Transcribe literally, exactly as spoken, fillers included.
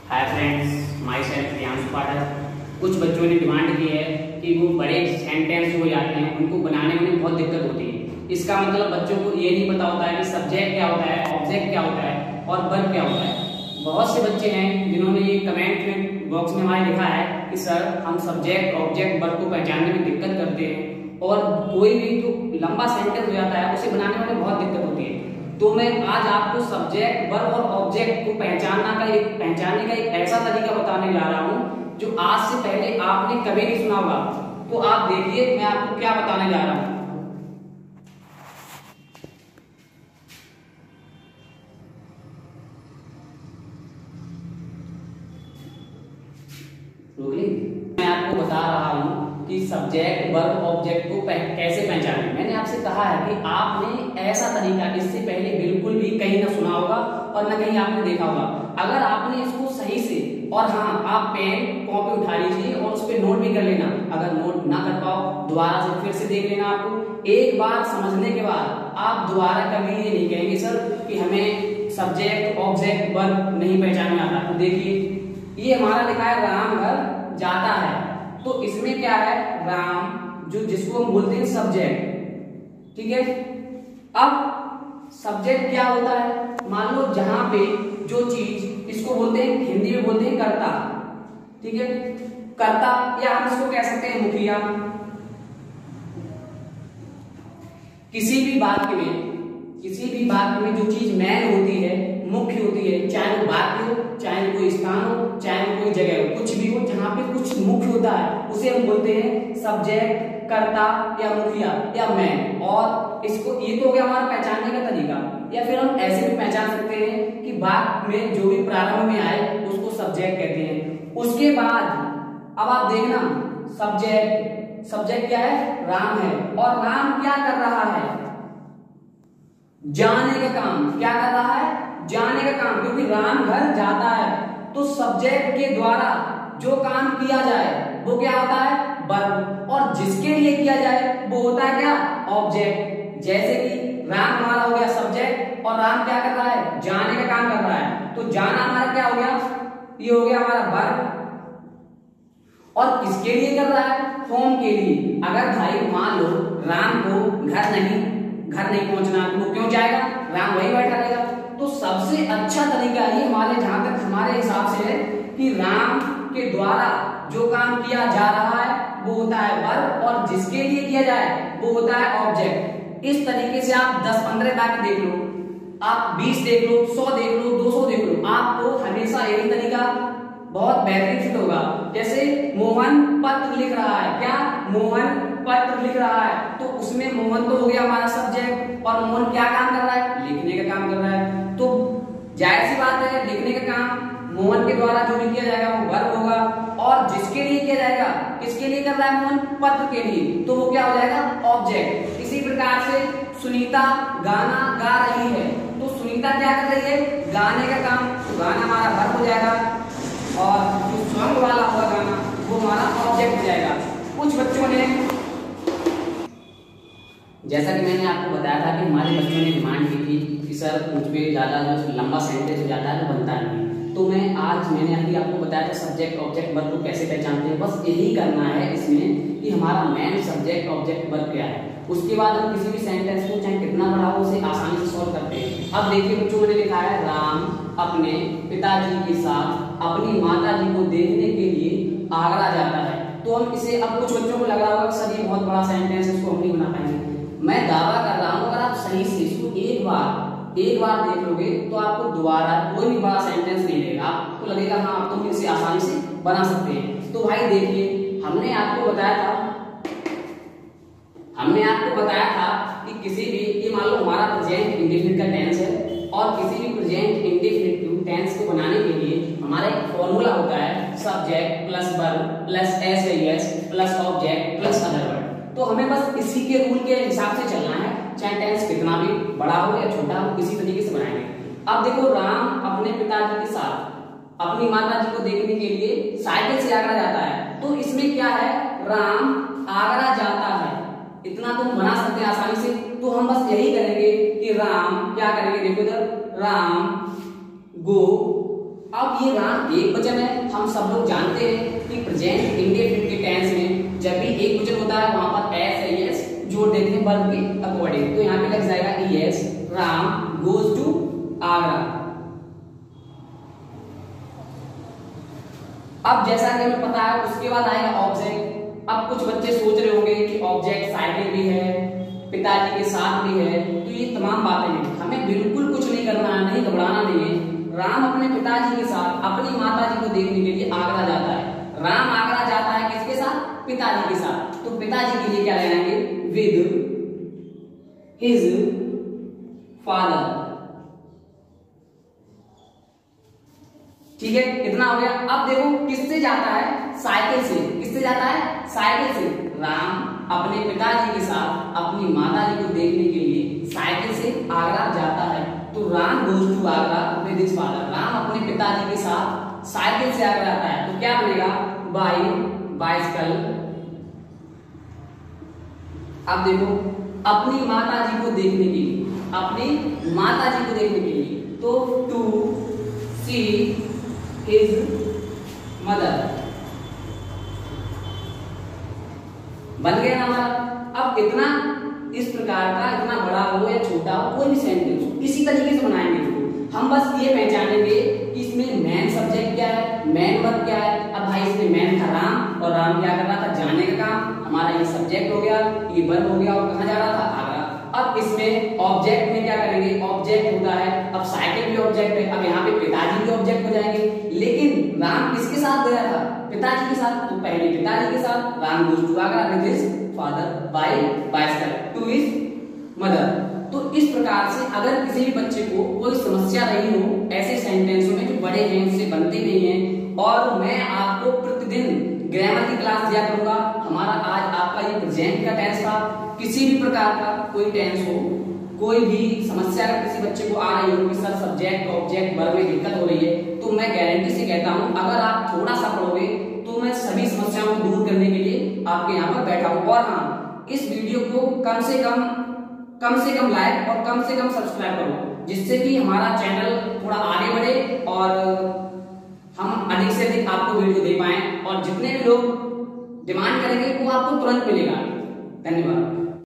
हाय friends, myself Priyanshu Pathak. कुछ बच्चों ने डिमांड की है कि वो बड़े सेंटेंस हो जाते हैं, उनको बनाने में बहुत दिक्कत होती है। इसका मतलब बच्चों को ये नहीं पता होता है कि सब्जेक्ट क्या होता है, ऑब्जेक्ट क्या होता है और वर्ब क्या होता है। बहुत से बच्चे हैं जिन्होंने ये कमेंट में बॉक्स में हमारे लिखा है कि सर हम सब्जेक्ट ऑब्जेक्ट वर्ब को पहचानने में दिक्कत करते हैं और कोई भी जो लंबा सेंटेंस हो जाता है उसे बनाने में बहुत दिक्कत होती है। तो मैं आज आपको सब्जेक्ट वर्ब और ऑब्जेक्ट को पहचानना का एक पहचानने का एक ऐसा तरीका बताने जा रहा हूं जो आज से पहले आपने कभी नहीं सुना होगा। तो आप देखिए मैं आपको क्या बताने जा रहा हूं। मैं आपको बता रहा हूं कि सब्जेक्ट वर्ब ऑब्जेक्ट को पह, कैसे पहचानें। मैंने आपसे कहा है कि आपने ऐसा तरीका इससे पहले बिल्कुल भी कहीं ना सुना होगा और ना कहीं आपने देखा होगा। अगर आपने इसको सही से और हाँ आप पेन कॉपी उठा लीजिए और उस पर नोट भी कर लेना। अगर नोट ना कर पाओ दोबारा से फिर से देख लेना। आपको एक बार समझने के बाद आप दोबारा कभी ये नहीं कहेंगे सर कि हमें सब्जेक्ट ऑब्जेक्ट वर्ब नहीं पहचान में आता। तो देखिए ये हमारा लिखा है राम घर जाता है, तो इसमें क्या है राम जो जिसको हम बोलते हैं सब्जेक्ट, ठीक है। अब सब्जेक्ट क्या होता है, मान लो जहां पे जो चीज इसको बोलते हैं हिंदी में बोलते हैं कर्ता, ठीक है। कर्ता या हम इसको कह सकते हैं मुखिया। किसी भी वाक्य में किसी भी वाक्य में जो चीज मैन होती है, मुख्य होती है, चाहे वो वाक्य हो, चाहे कोई स्थान हो, चाहे कोई जगह हो, कुछ भी हो जहां पे कुछ मुख्य होता है उसे हम बोलते हैं सब्जेक्ट, कर्ता या मुखिया या मैन। और इसको ये तो हो गया हमारा पहचानने का तरीका। या फिर हम ऐसे भी पहचान सकते हैं कि वाक्य में जो भी प्रारंभ में आए उसको सब्जेक्ट कहते हैं। उसके बाद अब आप देखना सब्जेक्ट सब्जेक्ट क्या है, राम है। और राम क्या कर रहा है, जाने का काम। क्या कर रहा है, जाने का काम, क्योंकि राम घर जाता है तो सब्जेक्ट के द्वारा जो काम किया जाए वो क्या होता है, वर्ब। और जिसके लिए किया जाए वो होता है क्या, ऑब्जेक्ट। जैसे कि राम हमारा हो गया सब्जेक्ट और राम क्या कर रहा है, जाने का काम कर रहा है, तो जाना हमारा क्या हो गया, ये हो गया हमारा वर्ब। और किसके लिए कर रहा है, होम के लिए। अगर भाई मान लो राम को घर नहीं घर नहीं पहुंचना तो वो क्यों जाएगा, राम वही बैठा रहेगा। तो सबसे अच्छा तरीका ये हमारे जहां तक हमारे हिसाब से है कि राम के द्वारा जो काम किया जा रहा है वो होता है वर्ब और जिसके लिए किया जाए वो होता है ऑब्जेक्ट। इस तरीके से आप दस पंद्रह वाक्य देख लो, आप बीस देख लो, सौ देख लो, दो सौ देख लो, आपको हमेशा यही तरीका बहुत बेहतरीन फिट होगा। जैसे मोहन पत्र लिख रहा है, क्या मोहन पत्र लिख रहा है, तो उसमें मोहन तो हो गया हमारा सब्जेक्ट और मोहन क्या काम कर रहा है, लिखने का काम कर रहा है। तो जाहिर सी बात है लिखने का काम मोहन के द्वारा जो भी किया जाएगा वो वर्ब होगा। और जिसके लिए किया जाएगा, किसके लिए कर रहा है मोहन, पत्र के लिए, तो वो क्या हो जाएगा, ऑब्जेक्ट। इसी प्रकार से सुनीता गाना गा रही है, तो सुनीता क्या कर रही है, गाने का काम, तो गाना हमारा वर्ब हो जाएगा और जो सॉन्ग वाला होगा गाना वो हमारा ऑब्जेक्ट हो जाएगा। कुछ बच्चों ने, जैसा कि मैंने आपको बताया था कि हमारे बच्चों ने डिमांड की थी कि सर मुझ पे ज़्यादा जो लंबा सेंटेंस हो जाता है तो बनता नहीं। तो मैं आज मैंने अभी आपको बताया था सब्जेक्ट ऑब्जेक्ट वर्ब को कैसे पहचानते हैं। बस यही करना है इसमें कि हमारा मेन सब्जेक्ट ऑब्जेक्ट वर्ब क्या है। उसके बाद हम किसी भी सेंटेंस को चाहे कितना बड़ा हो उसे आसानी से सॉल्व करते हैं। अब देखिए बच्चों ने लिखा है राम अपने पिताजी के साथ अपनी माता जी को देखने के लिए आगरा जाता है। तो हम इसे, अब कुछ बच्चों को लग रहा होगा सर ये बहुत बड़ा सेंटेंस है, इसको हम नहीं बना पाएंगे। मैं दावा कर रहा हूं अगर आप सही से इसको एक बार एक बार देख लोगे तो आपको दोबारा कोई भी बड़ा सेंटेंस नहीं लगेगा, आपको लगेगा हाँ आप तो इसे आसानी से बना सकते हैं। तो भाई देखिए हमने आपको बताया था हमने आपको बताया था कि किसी भी, ये मान लो हमारा प्रेजेंट इंडेफिनिट का टेंस है और किसी भी प्रेजेंट इंडेफिनिट टेंस को बनाने के लिए हमारा एक फॉर्मूला होता है subject plus verb plus S S plus object plus other word. तो हमें बस इसी के रूल के हिसाब से चलना है, चाहे टेंस कितना भी बड़ा हो या छोटा हो, इसी तरीके से बनाएंगे। अब देखो राम अपने पिताजी के साथ अपनी माता जी को देखने के लिए साइकिल से आगरा जाता है। तो इसमें क्या है, राम आगरा जाता है, इतना तो बना सकते हैं आसानी से। तो हम बस यही करेंगे कि राम क्या करेंगे, देखो इधर राम गो अब ये राम एक वचन है। हम सब लोग जानते हैं कि प्रेजेंट इंडेफिनिट के टेंस में जब भी एक वचन होता है वहां पर एस है एस जोड़ देते हैं वर्ब के अकॉर्डिंग। तो यहाँ पे लग जाएगा yes Ram goes to Agra. अब जैसा कि हमें पता है उसके बाद आएगा ऑब्जेक्ट। अब कुछ बच्चे सोच रहे होंगे कि ऑब्जेक्ट साइकिल भी है, पिताजी के साथ भी है, तो ये तमाम बातें हैं। हमें बिल्कुल कुछ नहीं करना है, नहीं घबराना नहीं है। राम अपने पिताजी के साथ अपनी माताजी को देखने के लिए आगरा जाता है। राम आगरा जाता है किसके साथ? पिताजी के साथ। तो पिताजी के लिए क्या लगाएंगे? With his father. ठीक है, इतना हो गया। अब देखो किससे जाता है? साइकिल से। किससे जाता है? साइकिल से। राम अपने पिताजी के साथ अपनी माताजी को देखने के लिए साइकिल से आगरा जाता है। तो Ram goes to Agra with his father. Ram अपने पिताजी के साथ साइकिल से आगरा जाता है। तो क्या बनेगा? By bicycle. अब देखो अपनी माताजी को देखने के लिए, अपनी माताजी को देखने के लिए, तो टू सी हिज मदर बन गया हमारा। अब इतना इस प्रकार का, इतना बड़ा हो या छोटा हो, कोई भी सेंटेंस हो, इसी तरीके से बनाएंगे इसको। हम बस ये पहचानेंगे कि इसमें मेन सब्जेक्ट क्या है, मेन वर्ब क्या है। अब भाई इसमें मेन था राम, और राम क्या कर रहा था? जाने का काम। हमारा ये सब्जेक्ट हो गया, ये वर्ब हो गया, और कहाँ जा रहा था? आगरा। अब इसमें ऑब्जेक्ट में क्या करेंगे? ऑब्जेक्ट होता है, अब साइकिल भी ऑब्जेक्ट है, अब यहाँ पे पिताजी भी ऑब्जेक्ट हो जाएंगे। लेकिन राम किसके साथ गया था? पिताजी के साथ। तो पहले पिताजी के साथ Ram goes to Agra with his father by bicycle to his mother. तो इस प्रकार से अगर किसी भी बच्चे को कोई समस्या रही हो ऐसे सेंटेंसों में जो बड़े हैं, उससे बनते नहीं हैं, और मैं आपको प्रतिदिन ग्रामर की क्लास दिया करूंगा। हमारा आज आपका ये प्रेजेंट का टेंस था। किसी भी प्रकार का कोई टेंस हो, कोई भी समस्या अगर किसी बच्चे को आ रही हो कि सर सब्जेक्ट ऑब्जेक्ट वर्ब में दिक्कत हो रही है, तो मैं गारंटी से कहता हूं अगर आप थोड़ा सा पढ़ोगे तो मैं सभी समस्याओं को दूर करने के लिए आपके यहाँ पर बैठा हूं। और हाँ, इस वीडियो को कम से कम कम से कम लाइक और कम से कम सब्सक्राइब करो, जिससे कि हमारा चैनल थोड़ा आगे बढ़े और हम अधिक से अधिक आपको वीडियो दे पाएं, और जितने भी लोग डिमांड करेंगे वो आपको तुरंत मिलेगा। धन्यवाद।